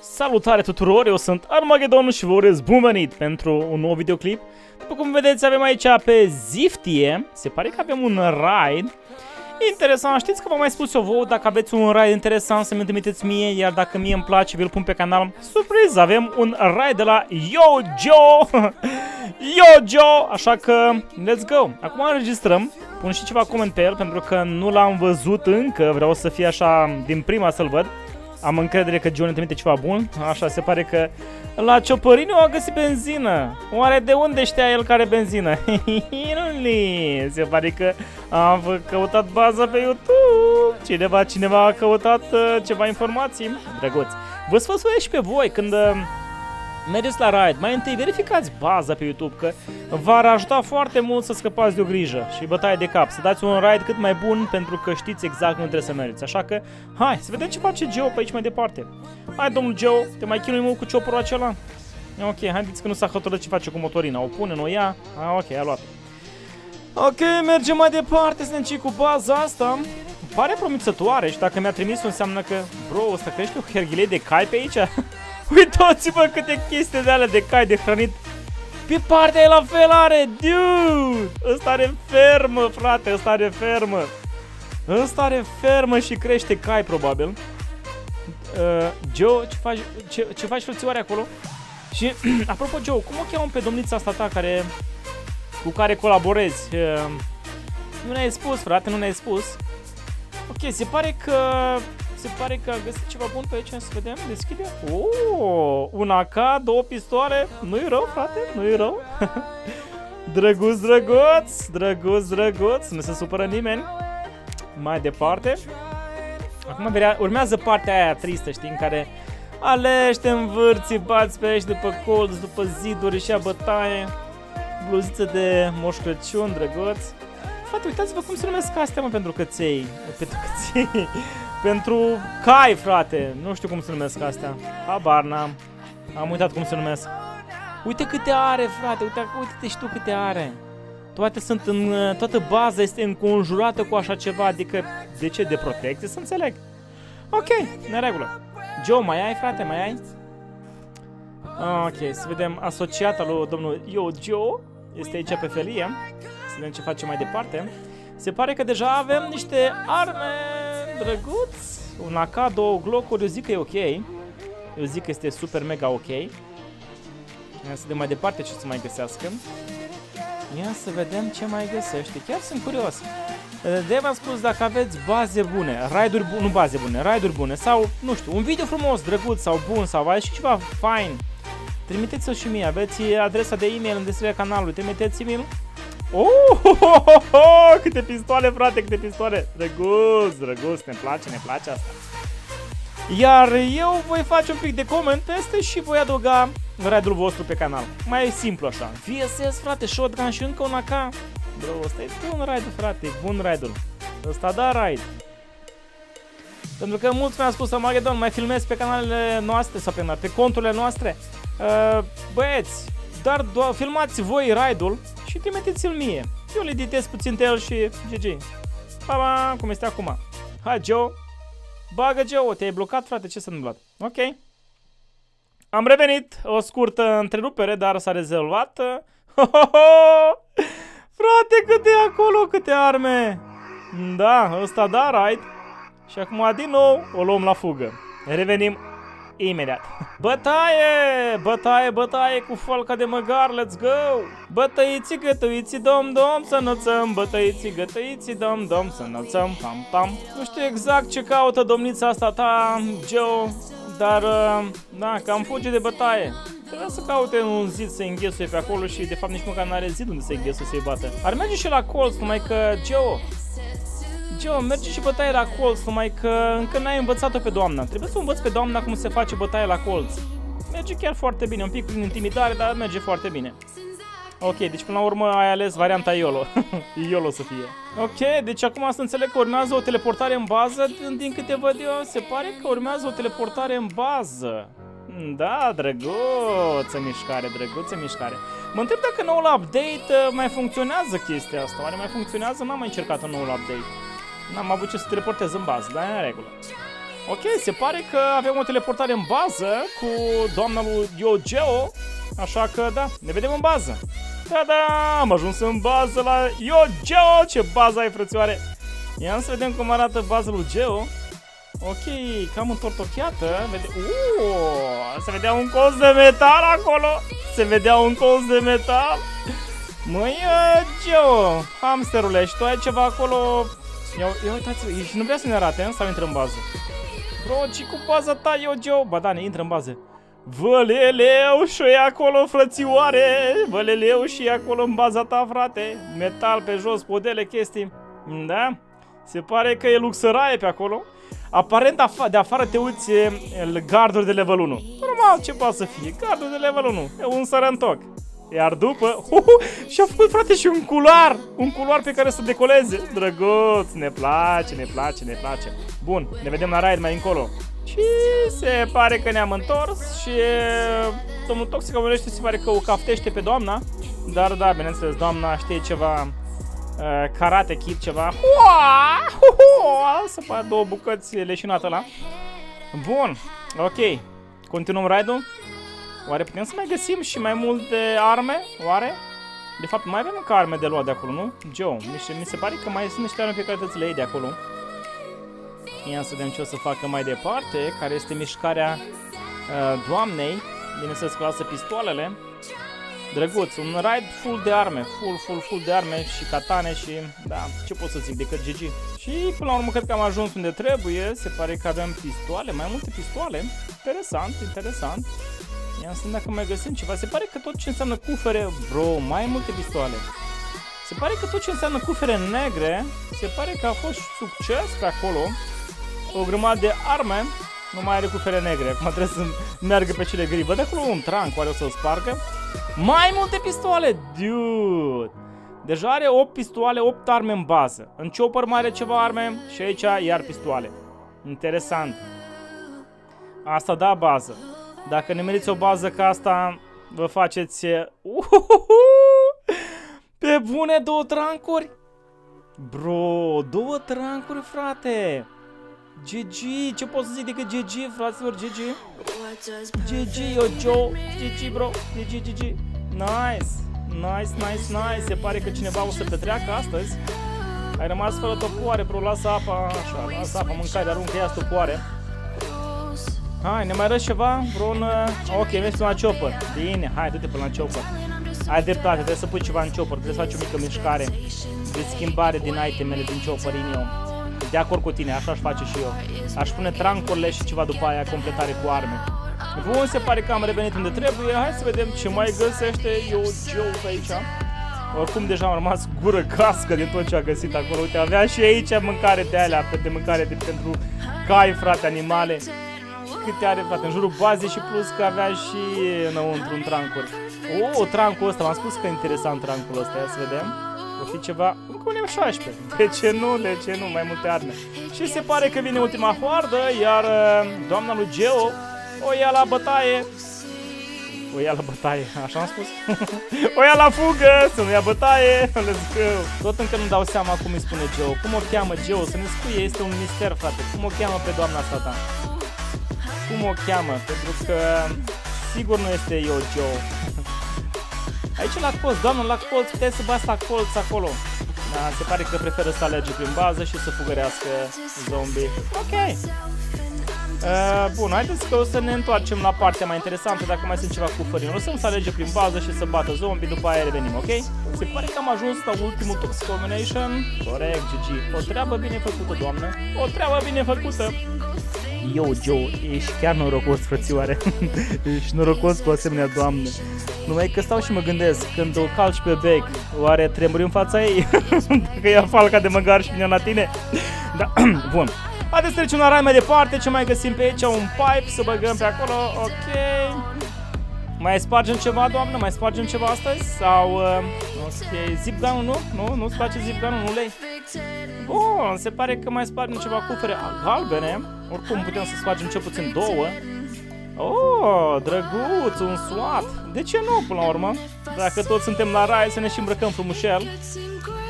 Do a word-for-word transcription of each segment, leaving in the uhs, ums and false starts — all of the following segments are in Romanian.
Salutare tuturor, eu sunt Armageddon și vă urez bun venit pentru un nou videoclip. După cum vedeți, avem aici pe Ziftie, se pare că avem un raid interesant. Știți că v-am mai spus eu vouă, dacă aveți un raid interesant să mi trimiteți mie, iar dacă mie îmi place, vi-l pun pe canal. Surpriză, avem un raid de la Yo-Jo Yo-Jo, așa că let's go. Acum înregistrăm, pun și ceva coment pe el, pentru că nu l-am văzut încă, vreau să fie așa din prima să-l văd. Am încredere că John îmi trimite ceva bun. Așa, se pare că la Ciopăriniu a găsit benzină. Oare de unde știa el care benzină? Se pare că am căutat baza pe YouTube. Cineva, cineva a căutat uh, ceva informații. Drăguți. Vă sfățuiesc și pe voi când uh, mergeți la raid, mai întâi verificați baza pe YouTube, că v-ar ajuta foarte mult să scăpați de o grijă și bătaie de cap. Să dați un raid cât mai bun, pentru că știți exact unde trebuie să mergeți. Așa că, hai, să vedem ce face Geo pe aici mai departe. Hai, domnul Geo, te mai chinui mult cu chopperul acela? Ok, haideți că nu s-a hotărât ce face cu motorina. O pune, nu o ia? Ah, ok, a luat. Ok, mergem mai departe, să ne cu baza asta. Pare promițătoare și dacă mi-a trimis înseamnă că, bro, ăsta crește o herghilei de cai pe aici? Uitați-vă câte chestii de alea de cai de hrănit. Pe partea e la fel are, dude! Ăsta are fermă, frate, ăsta are fermă. Ăsta are fermă și crește cai, probabil. uh, Joe, ce faci, ce, ce faci frățioare acolo? Și, apropo, Joe, cum o cheamă pe domnița asta ta care, cu care colaborezi? Uh, nu ne-ai spus, frate, nu ne-ai spus. Ok, se pare că... Se pare că a găsit ceva bun pe aici, să vedem, deschide. Oh, un A K, două pistoale, nu-i rău, frate, nu-i rău. Drăguț, drăguț, drăguț, drăguț, nu se supără nimeni. Mai departe. Acum urmează partea aia tristă, știi, în care alegi, te învârți, bați pe aici după colț, după ziduri și a bătaie. Bluziță de Moș Crăciun, drăguț. Frate, uitați-vă cum se numesc astea, mă, pentru căței. Pentru căței. Pentru cai, frate. Nu știu cum se numesc astea. Habar n-am. Am uitat cum se numesc. Uite câte are, frate. Uite, uite-te și tu câte are. Toate sunt în... Toată baza este înconjurată cu așa ceva. Adică, de ce? De protecție? Să înțeleg. Ok, în regulă. Joe, mai ai, frate? Mai ai? Ok, să vedem. Asociata lui domnul Yo-Jo este aici pe felie. Să vedem ce face mai departe. Se pare că deja avem niște arme. Drăguț. Un A K, două Glock-uri, eu zic că e ok. Eu zic că este super mega ok. Ia să vedem mai departe ce să mai găsească. Ia să vedem ce mai găsește. Chiar sunt curios. De v-am spus, dacă aveți baze bune, raiduri bune, nu baze bune, raiduri bune sau, nu știu, un video frumos, drăguț sau bun sau aveți și ceva fain, trimiteți-o și mie. Aveți adresa de e-mail în descrierea canalului, trimiteți-mi-l. Oh, oh, oh, oh, oh, câte pistoale, frate, câte pistoale. Drăguț, drăguț, ne place, ne place asta. Iar eu voi face un pic de coment peste și voi adăuga raidul vostru pe canal. Mai e simplu așa. V S S, frate, shotgun și încă un A K. Bro, ăsta e bun raidul, frate, bun raidul. Ăsta da raid. Pentru că mulți mi-au spus, Armageddon, mai filmez pe canalele noastre sau pe, pe conturile noastre. Uh, băieți, dar filmați voi raidul și trimiteți-l mie. Eu le editez puțin de el și G G. Pa, pa, cum este acum. Hai, Joe. Bagă, Joe. Te-ai blocat, frate? Ce s-a întâmplat? Ok. Am revenit. O scurtă întrerupere, dar s-a rezolvat. Ho, ho, ho! Frate, câte acolo, câte arme. Da, ăsta da, raid. Și acum, din nou, o luăm la fugă. Revenim imediat. Bătaie! Bătaie, bătaie cu falca de măgar, let's go! Bătăiții, gătăiții, dom, dom, să înălțăm. Bătăiții, gătăiții, dom, dom, să înălțăm. Pam, pam. Nu știu exact ce caută domnița asta ta, Joe, dar, da, cam fuge de bătaie. Trebuie să caute un zid să-i înghesuie pe acolo și, de fapt, nici măcar n-are zid unde să-i înghesuie, să-i bată. Ar merge și la colț, numai că, Joe, Joe, merge și bătaie la colț, numai că încă n-ai învățat-o pe doamna. Trebuie să învăț pe doamna cum se face bătaie la colț. Merge chiar foarte bine, un pic prin intimidare, dar merge foarte bine. Ok, deci până la urmă ai ales varianta YOLO. YOLO să fie. Ok, deci acum să înțeleg că urmează o teleportare în bază. Din câte văd eu, se pare că urmează o teleportare în bază. Da, drăguță mișcare, drăguță mișcare. Mă întreb dacă noul update mai funcționează chestia asta. Oare mai funcționează? N-am mai încercat un noul update. N-am avut ce să teleportez în bază, dar e în regulă. Ok, se pare că avem o teleportare în bază cu doamna lui Yo-Geo. Așa că da, ne vedem în bază. Da-da, am ajuns în bază la Yo-Geo. Ce bază ai, frățioare? Ia să vedem cum arată baza lui Geo. Ok, cam întortocheată. Vede... Uuu, se vedea un colț de metal acolo. Se vedea un colț de metal. Măi, Geo, hamsterule, și tu ai ceva acolo. Ia, ia uitați-vă, și nu vrea să ne arate, sau intră în bază? Bro, ce cu baza ta, Yo-Geo? Ba da, ne intră în bază. Văleleu și e acolo, frățioare. Văleleu și e acolo în baza ta, frate. Metal pe jos, podele, chestii. Da? Se pare că e luxăraie pe acolo. Aparent de afară te uiți garduri de level unu. Normal, ce poate să fie? Garduri de level unu. E un sărăntoc. Iar după... Uh, uh, și-a făcut, frate, și un culoar. Un culoar pe care să decoleze. Drăguț, ne place, ne place, ne place. Bun, ne vedem la raid mai încolo. Și se pare că ne-am întors. Și domnul Toxic omenește, se pare că o caftește pe doamna. Dar da, bineînțeles, doamna știe ceva... Uh, karate kid, ceva. Să fac două bucăți leșinată ăla. Bun, ok. Continuăm raid-ul. Oare putem să mai găsim și mai multe arme? Oare? De fapt, mai avem încă arme de luat de acolo, nu? Geo, mi se, mi se pare că mai sunt niște arme pe care trebuie să le iei de acolo. Ia să vedem ce o să facă mai departe. Care este mișcarea uh, doamnei. Bineînțeles că lasă pistoalele. Drăguț, un raid full de arme, full, full, full de arme și katane și, da, ce pot să zic decât G G. Și până la urmă cred că am ajuns unde trebuie, se pare că avem pistoale, mai multe pistoale, interesant, interesant. Ia să vedem dacă mai găsim ceva, se pare că tot ce înseamnă cufere, bro, mai multe pistoale. Se pare că tot ce înseamnă cufere negre, se pare că a fost succes pe acolo, o grămadă de arme. Nu mai are cufere negre, acum trebuie să meargă pe cele gri. Văd acolo un tranc, oare o să-l spargă? Mai multe pistoale, dude! Deja are opt pistoale, opt arme în bază. În chopper mai are ceva arme și aici iar pistoale. Interesant. Asta da bază. Dacă ne meriți o bază ca asta, vă faceți... Uhuhuhu! Pe bune, două trancuri? Bro, două trancuri, frate! G G, ce pot să zic decât G G, fraților, G G. G G, Yo-Geo, G G, bro, G G, G G. Nice, nice, nice, nice. Se pare că cineva o să petreacă astăzi. Ai rămas fără topoare, bro, lasă apa, așa, lasă apa, mâncare, aruncă ea topoare. Hai, ne mai arăți ceva, vreun... Ok, mergi până la chopper. Bine, hai, du-te până la chopper. Ai dreptate, trebuie să pui ceva în chopper, trebuie să faci o mică mișcare de schimbare din itemele din chopper, in De acord cu tine, așa aș face și eu. Aș pune trancurile și ceva după aia, completare cu arme. Bun, se pare că am revenit unde trebuie. Hai să vedem ce mai găsește Yo-Geo pe aici. Oricum deja am rămas gură cască de tot ce a găsit acolo. Uite, avea și aici mâncare de alea, de mâncare de, pentru cai, frate, animale. Câte are, frate, în jurul bazei și plus că avea și înăuntru un trancuri. Oh, trancul ăsta, m-am spus că e interesant trancul ăsta, ia să vedem. O fi ceva, încă un M șaisprezece. De ce nu, de ce nu, mai multe arme. Și se pare că vine ultima hoardă, iar doamna lui Geo o ia la bătaie. O ia la bătaie, așa am spus? O ia la fugă, să nu ia bătaie. Let's go. Tot încă nu dau seama cum îi spune Geo. Cum o cheamă Geo? Să ne spui, este un mister, frate. Cum o cheamă pe doamna asta ta? Cum o cheamă? Pentru că sigur nu este Yo-Geo. Aici la colț, doamnă, la colț, puteai să bați la colț acolo. Da, se pare că preferă să alerge prin bază și să fugărească zombie. Ok. Uh, bun, haideți că o să ne întoarcem la partea mai interesantă, dacă mai sunt ceva cufări. O să-mi să alerge prin bază și să bată zombie, după aia revenim, ok? Se pare că am ajuns la ultimul Toxic Combination. Corect, G G. O treabă bine făcută, doamnă. O treabă bine făcută. Yo-Geo, ești chiar norocos, frățioare. Ești norocos cu asemenea doamne. Numai că stau și mă gândesc, când o calci pe bec, oare tremuri în fața ei? Dacă ia falca de măgar și vine la tine? Da, bun. Haideți să trecem la raid mai departe. Ce mai găsim pe aici? Un pipe, să băgăm pe acolo. Ok. Mai spargem ceva, doamnă? Mai spargem ceva astăzi? Sau... Uh, ok, zip gun-ul, nu? Nu? Nu-ți place zip gun-ul? Nu lei? Bun, se pare că mai spargem ceva cufere galbene. Oricum putem să spargem cel puțin două. Oh, drăguț, un SWAT. De ce nu, până la urmă? Dacă toți suntem la raid, să ne și îmbrăcăm frumușel.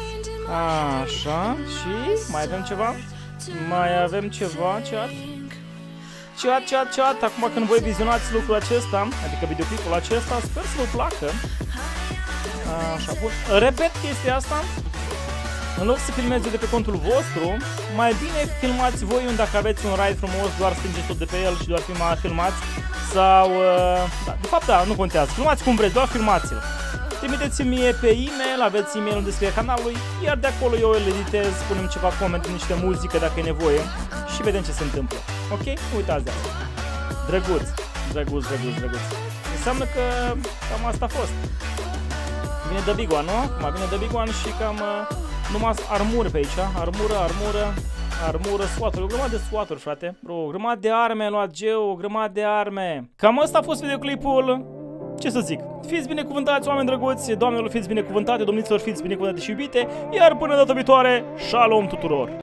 Așa, și mai avem ceva? Mai avem ceva, ce ar? Chat, chat, chat, acum când voi vizionați lucrul acesta, adică videoclipul acesta, sper să vă placă. Așa, bun. Repet chestia asta. În loc să filmezi de pe contul vostru, mai bine filmați voi un dacă aveți un raid frumos, doar strângeți tot de pe el și doar filmați. Sau, da, de fapt da, nu contează, filmați cum vreți, doar filmați-l. Trimiteți-mi mie pe e-mail, aveți e-mail în descrierea canalului, iar de acolo eu îl editez, punem ceva coment, niște muzică dacă e nevoie și vedem ce se întâmplă. Ok? Uitați de asta. Drăguț, drăguț, drăguț, drăguț. Înseamnă că cam asta a fost. Vine de Big One, nu? Acum vine de Big One și cam numai armuri pe aici, armură, armură, armură, SWAT-uri, o grămadă de SWAT-uri, frate. Bro, o grămadă de arme, luat Geo, o grămadă de arme. Cam asta a fost videoclipul. Ce să zic, fiți binecuvântați, oameni drăguți, doamnelor fiți binecuvântate, domniților fiți binecuvântate și iubite, iar până data viitoare, shalom tuturor!